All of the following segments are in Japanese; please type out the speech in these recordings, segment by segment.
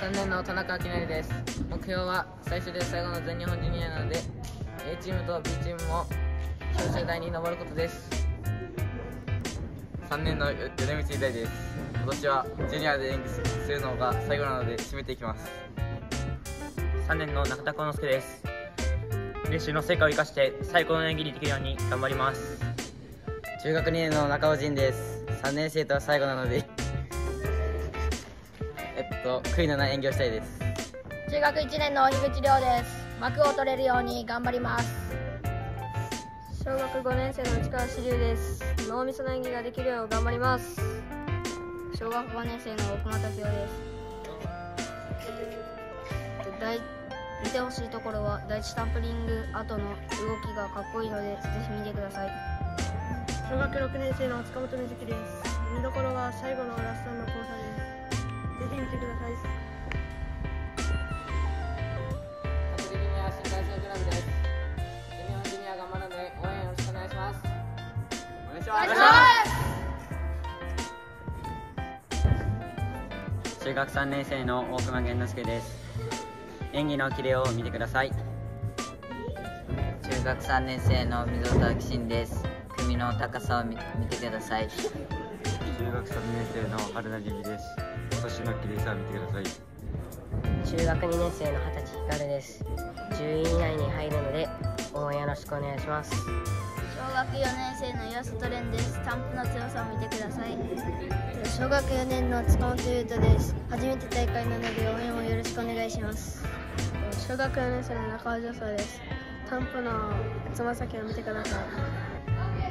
3年の田中明成です。目標は最初で最後の全日本ジュニアなので A チームと B チームも表彰台に上ることです。 3年の米光大です。今年はジュニアで演技するのが最後なので締めていきます。 3年の中田幸之介です。練習の成果を生かして最高の演技にできるように頑張ります。 中学2年の中尾仁です。3年生とは最後なので悔いのない演技をしたいです。 中学1年の樋口亮です。幕を取れるように頑張ります。 小学5年生の内川志龍です。脳みその演技ができるよう頑張ります。 小学5年生の奥間武雄です。見てほしいところは第一スタンプリング後の動きがかっこいいのでぜひ見てください。 小学6年生の塚本瑞希です。見どころは最後のラストの交差です。ぜひ見てください。 各ジュニア新体操クラブです。全日本ジュニア頑張るので応援よろしくお願いします。 お願いします。 中学3年生の大熊源之介です。演技のキレを見てください。中学3年生の溝田明真です。組の高さを見てください。 中学3年生の春名由美です。腰の綺麗さを見てください。 中学2年生の20歳光です。10位以内に入るので応援よろしくお願いします。 小学4年生の岩里蓮です。スタンプの強さを見てください。小学4年の塚本優斗です。初めて大会なので応援をよろしくお願いします。 小学4年生の中尾女装です。スタンプのつま先を見てください。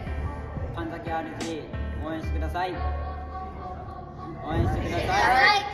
神崎 RG 応援してください。応援してください。